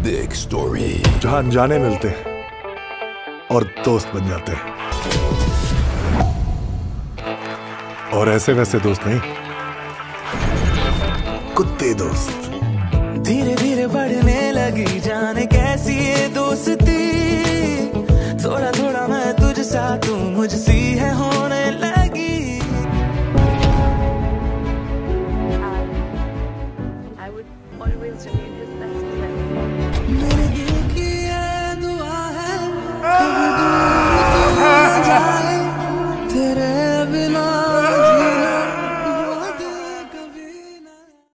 Big story, जहां अनजाने मिलते हैं और दोस्त बन जाते हैं, और ऐसे वैसे दोस्त नहीं, कुत्ते दोस्त। धीरे धीरे बढ़ने लगी जाने कैसी ये दोस्ती, थोड़ा थोड़ा मैं तुझ साथ